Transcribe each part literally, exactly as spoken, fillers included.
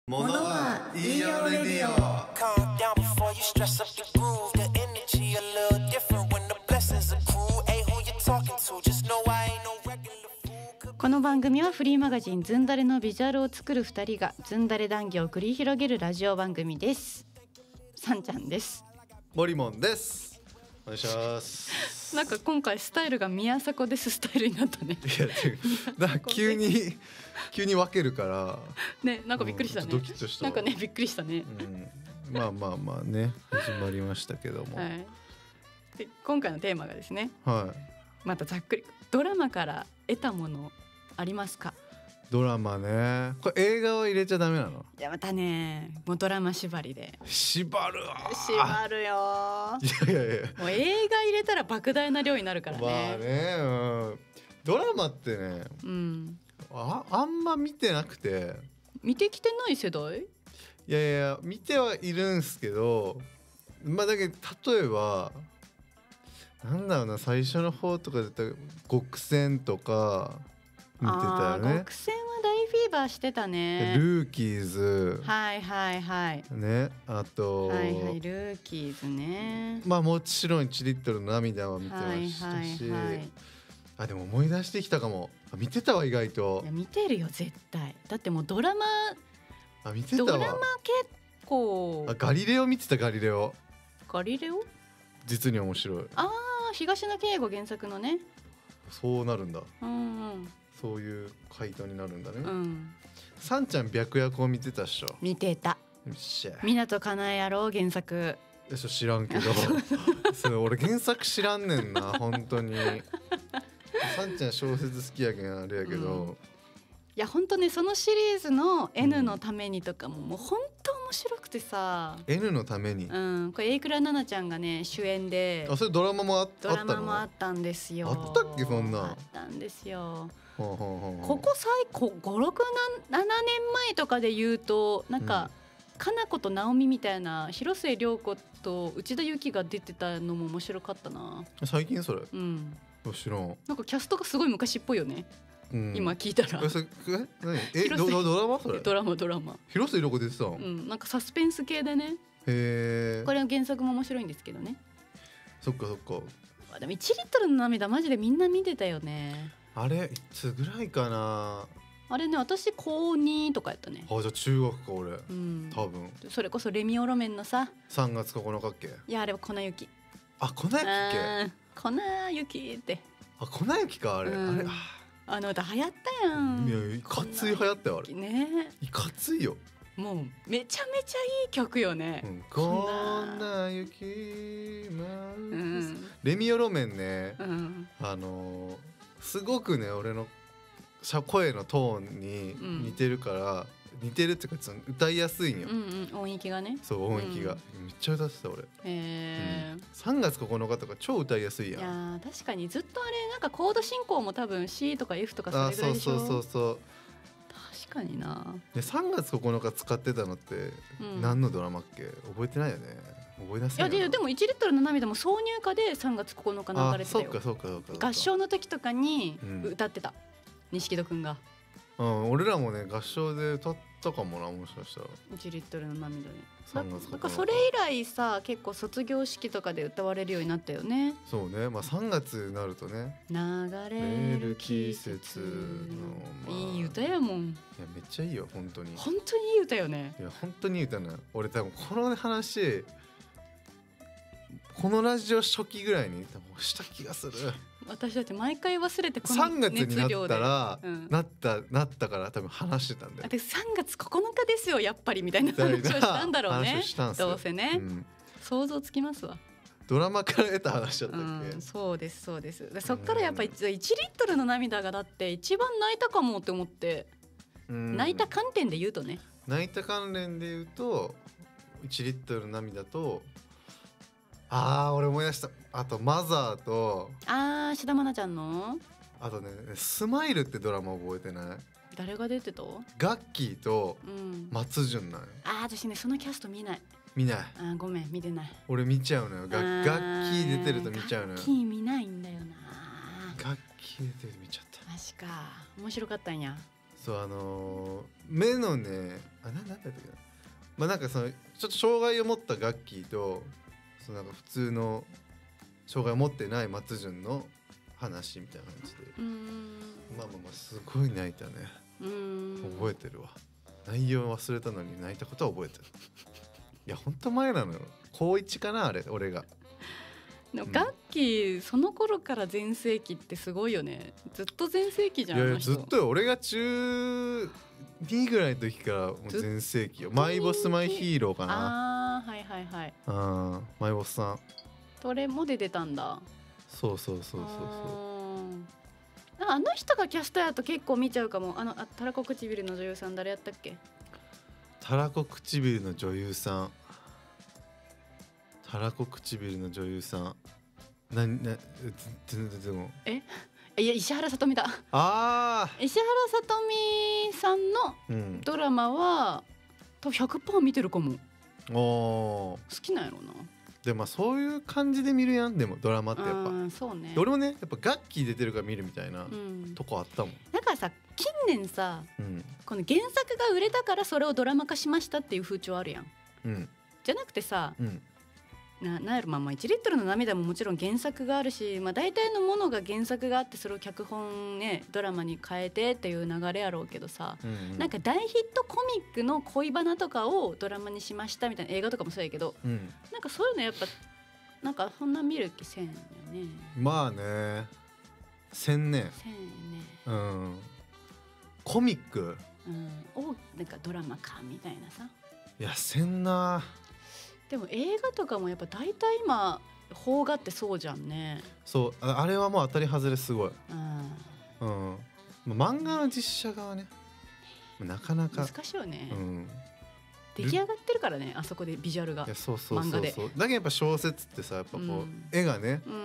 ものは言いようレディオ。 この番組はフリーマガジンズンダレのビジュアルを作るふたりがズンダレ談義を繰り広げるラジオ番組です。さんちゃんです。 モリモンです。お願いします。 なんか今回スタイルが宮迫ですスタイルになったね。 いやだから急に急に分けるからね、なんかびっくりしたね、 うん、ドキッとした。 なんかねびっくりしたね、 うん、まあまあまあね始まりましたけども、 はい、で今回のテーマがですね、 はい、 またざっくりドラマから得たものありますか？ ドラマね。これ映画は入れちゃダメなの？ いやまたねもうドラマ縛りで縛るわ。 縛るよ。 いやいやいや、 もう映画入れたら莫大な量になるからね。 まあね、うん、ドラマってね、 うん、 あ, あんま見てなくて。 見てきてない世代？ いやいや見てはいるんすけど、まあだけど例えばなんだろうな、最初の方とかで言ったら極戦とか見てたよね。 極戦は大フィーバーしてたね。 ルーキーズ、 はいはいはいね、あと、 はいはい、ルーキーズね。 まあもちろんいちリットルの涙は見てましたし、はいはいはい、あでも思い出してきたかも。見てたわ意外と。 いや見てるよ絶対。だってもうドラマ、 あ見てたわ。 ドラマ結構。 あガリレオ見てた。ガリレオ。 ガリレオ実に面白い。 ああ東野圭吾原作のね。 そうなるんだ、 うんうん、そういう回答になるんだね、 うん、 さんちゃん白夜行見てたっしょ？ 見てた。港かなえやろ原作。 えそ知らんけどそれ俺原作知らんねんな本当に。さんちゃん小説好きやけんあれやけど、うん、いや本当ねそのシリーズの N のためにとかも、うん、もう本当面白くてさ。 N のために、 うん、これ榮倉奈々ちゃんがね主演で。 あそれドラマも あ, あったの？ ドラマもあったんですよ。 あったっけそんな。 あったんですよ。 ほうほうほうほう。 ここ最高ご、ろく、ななねんまえとかで言うとなんか、うん、かなこと直美みたいな広末涼子と内田有紀が出てたのも面白かったな。 最近それ？ うん。 知らん。 なんかキャストがすごい昔っぽいよね、うん、今聞いたら。 ええド, ドラマそれ？ ドラマドラマ。 広末涼子出てたの？ うん、なんかサスペンス系でね。 へえ。 これの原作も面白いんですけどね。 そっかそっか。 でもいちリットルの涙マジでみんな見てたよね。 あれいつぐらいかな。 あれね私高にとかやったね。 あじゃあ中学か俺、うん、多分それこそレミオロメンのささんがつここのかっけ。 いやあれは粉雪。 あ粉雪っけ。 粉雪って。 あ粉雪かあれ、うん、あれああの歌流行ったやん。 いやいかつい流行ったよあれね。 いかついよ。 もうめちゃめちゃいい曲よね、うん、 こんな雪ま、うん、レミオロメンね、うん、あのー、すごくね俺の声のトーンに似てるから、うん、似てるっていうか歌いやすいんよ、 うんうん、音域がね。 そう音域が、うん、めっちゃ歌ってた俺。 へー、うん、 さんがつここのかとか超歌いやすいやん。 いや確かにずっとあれなんかコード進行も多分 C とか F とかそれぐらいでしょ。 あそうそうそうそう確かにな。 でさんがつここのか使ってたのって何のドラマっけ、うん、覚えてないよね。覚え出せない。 いやでもいちリットルの涙も挿入歌でさんがつここのか流れてたよ。 あそうかそうかそうか。 合唱の時とかに歌ってた、うん、錦戸くんが。 うん、俺らもね合唱で歌ったかもなもしかしたら。 いちリットルの涙で。 さんがつここのか。 なんかそれ以来さ結構卒業式とかで歌われるようになったよね。 そうね、まあさんがつになるとね流れる季節の、まあ、いい歌やもん。いやめっちゃいいよ本当に。 本当にいい歌よね。 いや本当にいい歌な。俺多分この話このラジオ初期ぐらいに多分した気がする。 私だって毎回忘れてこのさんがつになったら、 うん、 なったなったから多分話してたんだよ。 でさんがつここのかですよやっぱりみたいな話をしたんだろうね。どうせね、うん、想像つきますわ。 ドラマから得た話だったっけ、 うん、そうですそうです。でそっからやっぱりいちリットルの涙がだって一番泣いたかもって思って、うん、泣いた観点で言うとね。 泣いた関連で言うといちリットルの涙とあー俺思い出した。あとマザーとあー志田愛菜ちゃんのあとねスマイルってドラマ覚えてない？ 誰が出てた？ ガッキーと松潤なんよ、うん、 あー私ねそのキャスト見ない見ない。 あごめん見てない。 俺見ちゃうのよ。ガッキー出てると見ちゃうのよ。 ガッキー見ないんだよな。 ガッキー出てると見ちゃった。 マジか面白かったんや。 そうあのー、目のねあななんだったっけなまあなんかそのちょっと障害を持ったガッキーとそのなんか普通の障害を持ってない松潤の話みたいな感じでうーんまあまあまあすごい泣いたね。 うーん覚えてるわ。内容忘れたのに泣いたことは覚えてる。いやほんと前なのよ。高一かなあれ俺が。 でもガッキーその頃から全盛期ってすごいよね。ずっと全盛期じゃん。 いやいやあの人ずっとよ俺が中にぐらいの時からもう全盛期よ。マイボスマイヒーローかな。 あーはいはいはい。 あマイボスさん。 それも出てたんだ。 そうそうそうそうそう。 あ, あの人がキャストやと結構見ちゃうかも。あのあたらこ唇の女優さん誰やったっけ？ たらこ唇の女優さん。たらこ唇の女優さん。なな全然でも。 え？いや石原さとみだ。 ああ。 石原さとみさんのドラマは、うん、多分 ひゃくパーセント 見てるかも。 お好きなんやろうな。 でもまあそういう感じで見るやん。でもドラマってやっぱ、 そうね、 俺もねやっぱガッキー出てるから見るみたいな、 うん、 とこあったもん。 だからさ近年さ、うん、この原作が売れたからそれをドラマ化しましたっていう風潮あるやん、うん、じゃなくてさ、うん、な, なんやろまあまあいちリットルの涙ももちろん原作があるし、まあ、大体のものが原作があってそれを脚本ねドラマに変えてっていう流れやろうけどさ、うんうん、なんか大ヒットコミックの恋バナとかをドラマにしましたみたいな映画とかもそうやけど、うん、なんかそういうのやっぱなんかそんな見る気せんよね。 まあねせんねせんね、 うん、コミック、 うん、をなんかドラマ化みたいなさ。 いやせんな。 でも映画とかもやっぱ大体今邦画ってそうじゃんね。 そう あ, あれはもう当たり外れすごい、 うんうん、漫画の実写側ねなかなか難しいよね、 うん、 出来上がってるからねあそこでビジュアルが。いやそうそうそうそうだけどやっぱ小説ってさやっぱこう、うん、絵がね、うん、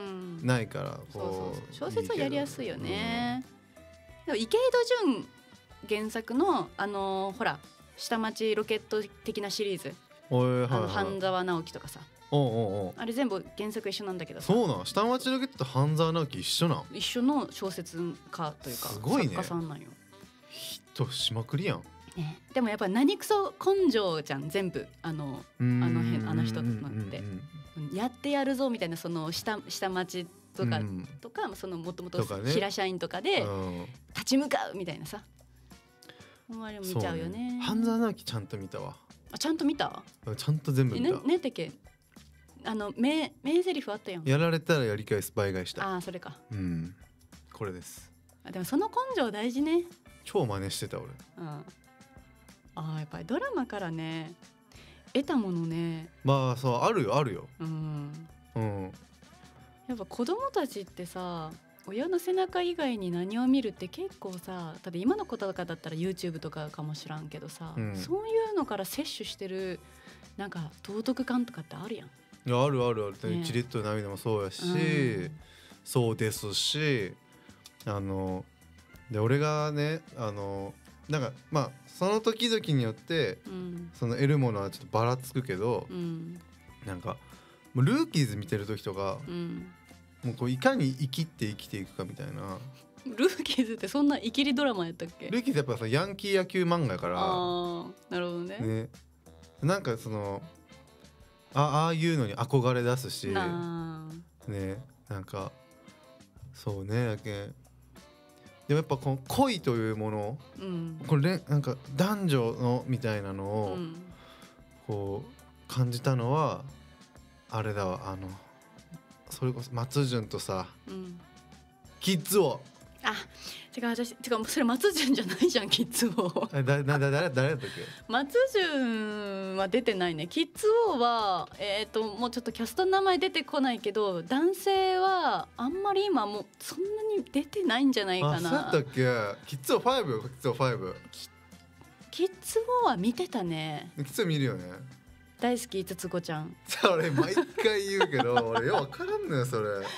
ないからこう、 そうそう小説はやりやすいよね、うん、でも池井戸潤原作のあのー、ほら下町ロケット的なシリーズ、あの半沢直樹とかさ、 おうおうおうあれ全部原作一緒なんだけどさ。 そうなん下町ロケットと半沢直樹一緒なん。 一緒の小説家というかすごいね、 作家さんなんよ。 ヒットしまくりやん、 ね、でもやっぱ何クソ根性じゃん全部あのあの辺あの人なんてやってやるぞみたいなその 下, 下町とか、うん、とかそのもともと平社員とかで立ち向かうみたいなさ、あれも見ちゃうよね。 半沢直樹ちゃんと見たわ。 あちゃんと見た？ ちゃんと全部見た。 ねねてけあの名名台詞あったやん。 やられたらやり返す倍返しだ。 ああそれか。 うんこれです。 あでもその根性大事ね。 超真似してた俺。 うん、ああやっぱりドラマからね得たものね。 まあそうあるよあるよ。 うんうん。 やっぱ子供たちってさ親の背中以外に何を見るって結構さ、ただ今の子とかだったら YouTube とかかもしらんけどさ、うん、そういうのから摂取してるなんか道徳感とかってあるやん。 いやあるあるある、ね、いちリットル涙もそうやし、うん、そうですしあので俺がねあのなんかまあその時々によって、うん、その得るものはちょっとばらつくけど、うん、なんかもうルーキーズ見てる時とか、うんもうこういかに生きって生きていくかみたいな。 ルーキーズってそんな生きりドラマやったっけ？ ルーキーズやっぱさヤンキー野球漫画やから。 あなるほど ね, ねなんかその あ, ああいうのに憧れ出すしねなんかそうねやけんでもやっぱこの恋というもの、うん、これなんか男女のみたいなのをこう感じたのはあれだわあのそれこそ松潤とさ、うん、キッズ王。 あ違う私違うそれ松潤じゃないじゃんキッズ王。 だだだ誰誰だったっけ？ 松潤は出てないね。キッズ王はえっ、ー、ともうちょっとキャストの名前出てこないけど男性はあんまり今もうそんなに出てないんじゃないかな。 あそうやったっけ？キッズ王ファイブよキッズ王ファイブ。 キッズ王は見てたね。 キッズ王見るよね。 大好きつつこちゃん。 それ毎回言うけど俺よく分からんのよそれ。 なん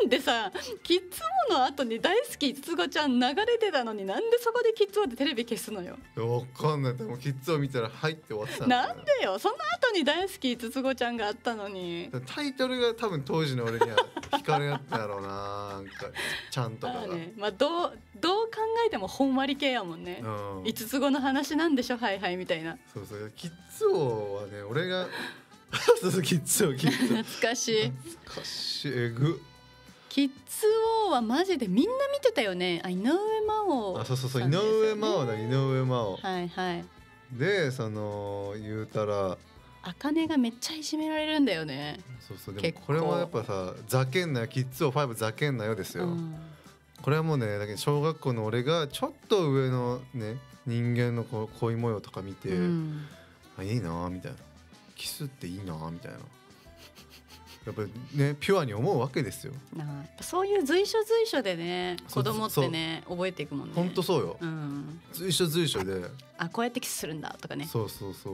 なんでさキッズ王の後に大好き五つ子ちゃん流れてたのになんでそこでキッズ王でテレビ消すのよ。 わかんない。でもキッズ王見たら入って終わってたんだ、ね、なんでよ。その後に大好き五つ子ちゃんがあったのに。 タイトルが多分当時の俺には惹かれやったやろうな。なんかちゃんとかが、 ね、まあどうどう考えてもほんわり系やもんね、うん、五つ子の話なんでしょはいはいみたいな。 そうそうキッズ王はね俺がそうそうキッズ王キッズ王懐かしい懐かしいえぐキッズ王はマジでみんな見てたよね。あ井上真央、 あそうそうそう、ね、井上真央だ井上真央はいはいでその言うたら茜がめっちゃいじめられるんだよね。 そうそうでもこれもやっぱさざけんなよキッズ王ファイブざけんなよですよ、うん、これはもうねだけど小学校の俺がちょっと上のね人間のこう恋模様とか見て、うん、あいいなみたいなキスっていいなみたいなやっぱりねピュアに思うわけですよ。 なあやっぱそういう随所随所でね子供ってね覚えていくもんね。 ほんとそうよ、 うん、 随所随所であこうやってキスするんだとかね。 そうそうそう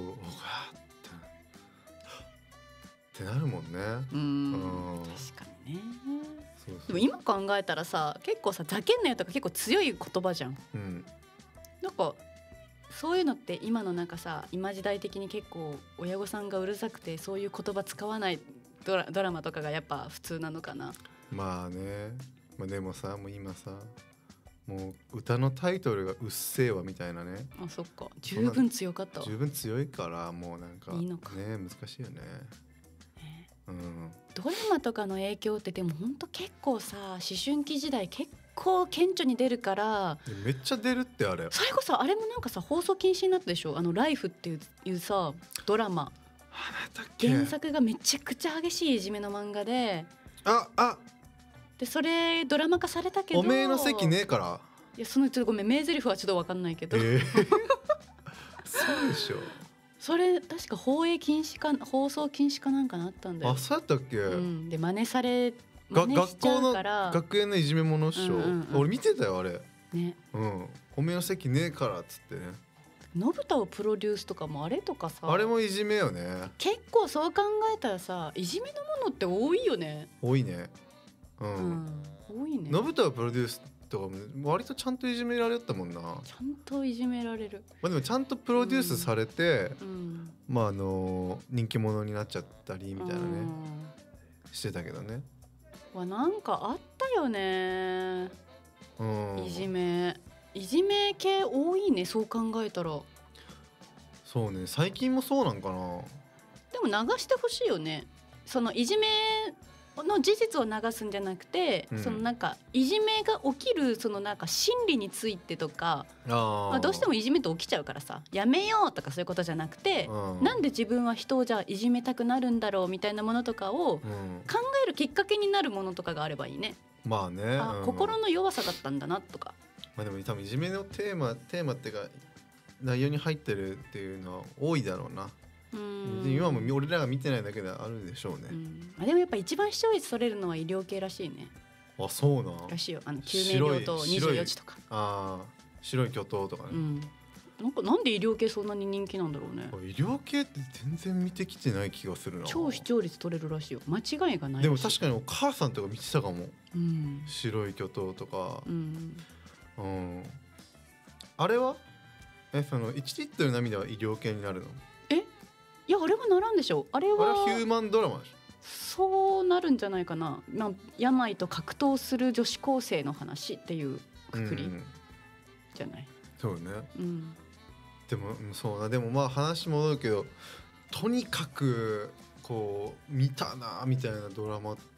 ってなるもんね。 うん、うん確かにね。そうそうでも今考えたらさ結構さざけんなよとか結構強い言葉じゃん、うん、なんかそういうのって今のなんかさ今時代的に結構親御さんがうるさくてそういう言葉使わないド ラ, ドラマとかがやっぱ普通なのかな。 まあね、まあ、でもさもう今さもう歌のタイトルがうっせぇわみたいなね。 あそっか十分強かったわ。 十分強いからもうなんかいいのかね難しいよね、 ねうん、ドラマとかの影響ってでもほんと結構さ思春期時代結構顕著に出るからめっちゃ出るってあれそれこそあれもなんかさ放送禁止になったでしょあのライフっていう、いうさドラマ原作がめちゃくちゃ激しいいじめの漫画でああでそれドラマ化されたけどおめえの席ねえからいやそのちょっとごめん名台詞はちょっと分かんないけど、えー、 そうでしょそれ確か放映禁止か放送禁止かなんかなったんだよ。 あそうやったっけ、うん、 で真似されが学校の学園のいじめ者っしょ、うんうんうん、俺見てたよあれね、 うん、おめえの席ねえからっつってねのぶたをプロデュースとかもあれとかさあれもいじめよね。 結構そう考えたらさいじめのものって多いよね。 多いねうん、うん、 多いね。 のぶたをプロデュースとかも割とちゃんといじめられたもんな。 ちゃんといじめられる、 まあ、でもちゃんとプロデュースされて、うん、まああの人気者になっちゃったりみたいなね、うん、してたけどね。 わなんかあったよね、うん、いじめいじめ系多いねそう考えたら。 そうね最近もそうなんかな。 でも流してほしいよねそのいじめの事実を流すんじゃなくて、うん、そのなんかいじめが起きるそのなんか心理についてとかあ、まあ、どうしてもいじめって起きちゃうからさやめようとかそういうことじゃなくて、うん、なんで自分は人をじゃあいじめたくなるんだろうみたいなものとかを考えるきっかけになるものとかがあればいいね。 まあね、 あ、うん、心の弱さだったんだなとか。 まあでも多分いじめのテーマテーマっていうか内容に入ってるっていうのは多いだろうな。うん今も俺らが見てないだけであるでしょうね。うん、 あでもやっぱ一番視聴率取れるのは医療系らしいね。 あそうならしいよあの救命量とにじゅうよじとかあ白い巨頭とかね、うん、 なんかなんで医療系そんなに人気なんだろうね。 医療系って全然見てきてない気がするな。 超視聴率取れるらしいよ間違いがないらしい。 でも確かにお母さんとか見てたかも、うん、白い巨頭とか、うんうん、あれはえそのいちリットル涙は医療系になるの？ えいやあれはならんでしょ。あれはあれはヒューマンドラマでしょ。 そうなるんじゃないかな。まあ、病と格闘する女子高生の話っていうくくりじゃない、うん、 そうね、うん、でもそうなでもまあ話戻るけどとにかくこう見たなみたいなドラマって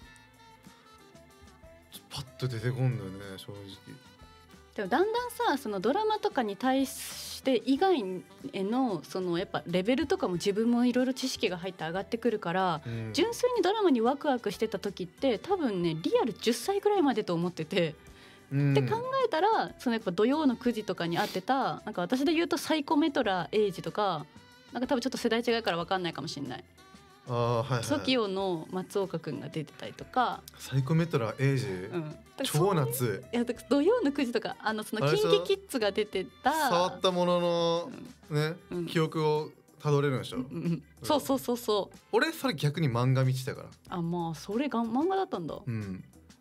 パッと出てこんのよね正直。 でもだんだんさそのドラマとかに対して以外へのそのやっぱレベルとかも自分もいろいろ知識が入って上がってくるから、うん、純粋にドラマにワクワクしてた時って多分ねリアルじゅっさいぐらいまでと思ってて、うん、って考えたらそのやっぱ土曜のくじとかにあってたなんか私で言うとサイコメトラエイジとかなんか多分ちょっと世代違うから分かんないかもしれない。 あはいはい、 ソキオの松岡くんが出てたりとかサイコメトラエイジ、うん、超夏いや土曜のくじとかあのそのキンキキッズが出てた触ったものの、うんねうん、記憶をたどれるんでしょ、うんうん、 そうそうそうそう俺それ逆に漫画見てたから。 あまあそれが漫画だったんだ。 うん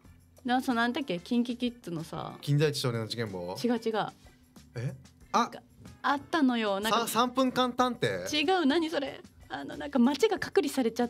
なそなんだっけキンキキッズのさ金田一少年の事件簿。 違う違うえああったのよなんかさんぷんかん探偵。 違う何それあのなんか街が隔離されちゃって、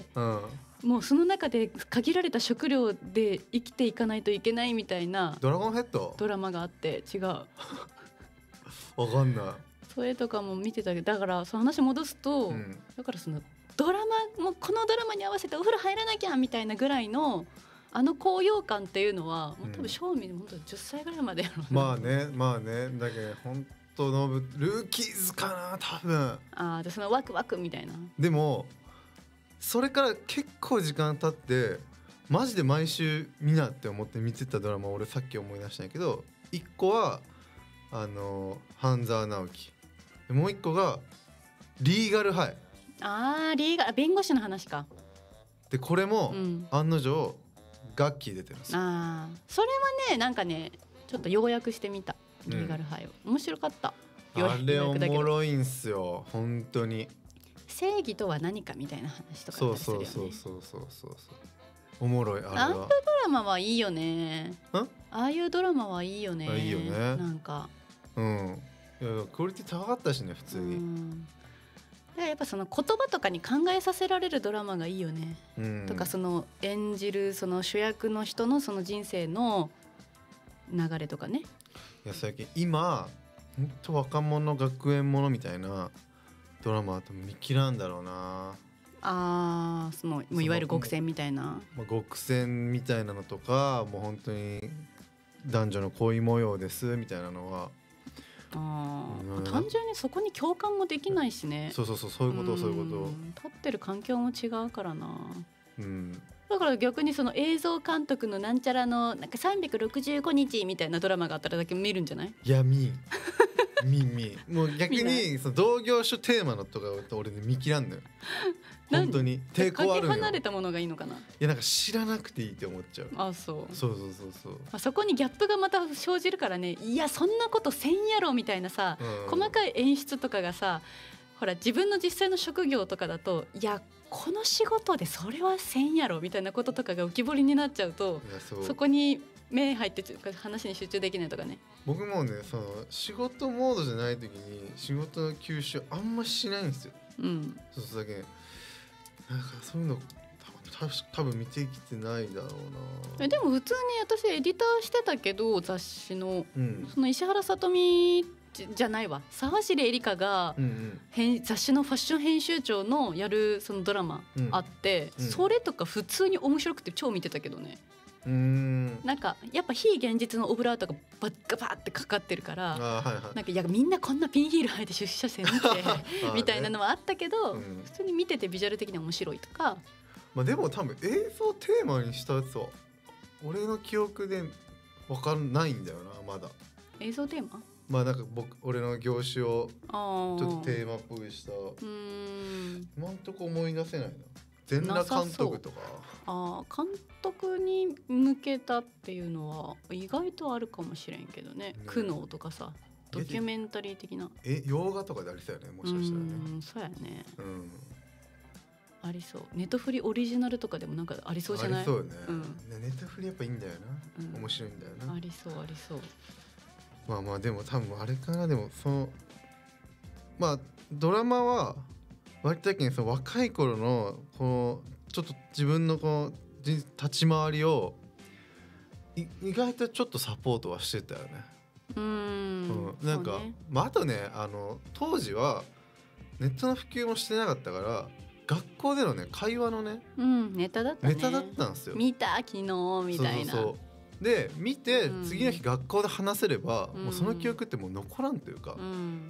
うん、 もうその中で限られた食料で生きていかないといけないみたいなドラゴンヘッドドラマがあって違うわかんないそれとかも見てたけどだからその話戻すと、うん、だからそのドラマもこのドラマに合わせてお風呂入らなきゃみたいなぐらいのあの高揚感っていうのはもう多分正味で本当じゅっさいぐらいまでやろうな、 うん、まあねまあねだけど本当のルーキーズかな多分ああそのワクワクみたいな。 でもそれから結構時間経ってマジで毎週見なって思って見てたドラマ俺さっき思い出したんやけどいっこはあの半沢直樹もういっこがリーガルハイ。 あーリーガ弁護士の話か。 でこれも、うん、案の定ガッキー出てるんですよ。 あそれはねなんかねちょっと要約してみたリーガルハイを、うん、面白かった。 あれおもろいんすよ本当に。 正義とは何かみたいな話とかだったりするよね。 そうそうそうそうそうそうおもろいあれは。 ああいうドラマはいいよね。ああいうドラマはいいよね。 いいよねなんかうんいやクオリティ高かったしね普通に。うんだからやっぱその言葉とかに考えさせられるドラマがいいよね、うん、とかその演じるその主役の人のその人生の流れとかね。 いや最近今ほんと若者学園ものみたいなドラマは見切らんだろうな。 あーそのもういわゆる極戦みたいな、 まあ、極戦みたいなのとかもう本当に男女の恋模様ですみたいなのはあ、うん、単純にそこに共感もできないしね。 そうそうそうそういうことそういうこと。 立ってる環境も違うからな、 うん、 だから逆にその映像監督のなんちゃらのなんかさんびゃくろくじゅうごにちみたいなドラマがあったらだけ見るんじゃない？ いや見ん見ん見んもう逆にその同業種テーマのとか俺ね見切らんのよ本当に抵抗あるのよ。 かけ離れたものがいいのかな。いやなんか知らなくていいって思っちゃう。 あそうそうそうそうそう、まあ、そこにギャップがまた生じるからね。いやそんなことせんやろみたいなさ、うん、細かい演出とかがさほら自分の実際の職業とかだといやこの仕事でそれはせんやろみたいなこととかが浮き彫りになっちゃうと そ, そこに目入って話に集中できないとかね。 僕もねその仕事モードじゃない時に仕事の吸収あんましないんですよ、うん、そうそうだけなんかそういうの多分多分見てきてないだろうな。 でも普通に私エディターしてたけど雑誌の、うん、その石原さとみじゃないわ沢尻エリカが、うんうん、雑誌のファッション編集長のやるそのドラマあって、うんうん、それとか普通に面白くて超見てたけどね。うーんなんかやっぱ非現実のオブラートがバッガバーってかかってるから、はいはい、なんかいやみんなこんなピンヒール履いて出社して見てみたいなのはあったけど、うん、普通に見ててビジュアル的に面白いとか。 まあ、でも多分映像テーマにしたやつは俺の記憶で分かんないんだよなまだ。 映像テーマまあなんか僕俺の業種をちょっとテーマっぽくしたうーん今んとこ思い出せないな。全裸監督とかあ監督に向けたっていうのは意外とあるかもしれんけど ね, ね苦悩とかさドキュメンタリー的なえ洋画とかでありそうやねもしかしたらね。 うんそうやね、うん、ありそう。ネトフリオリジナルとかでもなんかありそうじゃない？ ありそうよね、うん、ネトフリやっぱいいんだよな、うん、面白いんだよな。 ありそうありそう。 まあまあでも多分あれかな。でもそのまあドラマは割とその若い頃のこのちょっと自分のこの立ち回りを意外とちょっとサポートはしてたよね。うーん、うん、なんか、ねまあ、あとねあの当時はネットの普及もしてなかったから学校でのね会話のね、 うん、ネタだったね。 ネタだったんですよ。 見た昨日みたいな。そうそうそうで見て、うん、次の日学校で話せれば、うん、もうその記憶ってもう残らんというか、うん、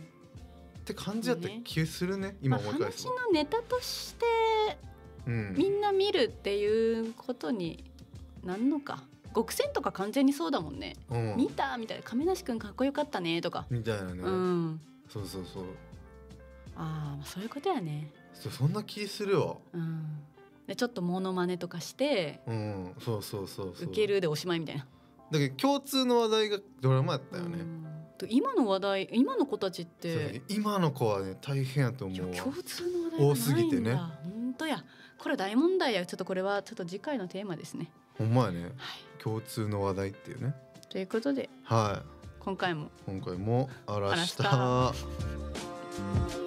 って感じだった気するね、ね今思い返すと、 まあ、話のネタとして、うん、みんな見るっていうことになんのか。極戦とか完全にそうだもんね、うん、見たみたいな亀梨くんかっこよかったねとかみたいなね、うん、そうそうそうああそういうことやね。 そ, そんな気するわ、 うん、でちょっとモノマネとかして、 うん、そうそうそうそうウケるでおしまいみたいな。 だけど共通の話題がドラマやったよね、うん、 今の話題今の子たちって今の子はね大変やと思う。 共通の話題がないんだ。多すぎてね。本当やこれ大問題や。ちょっとこれはちょっと次回のテーマですね。 ほんまやね、はい、共通の話題っていうね。 ということで、 はい、 今回も今回もあらした。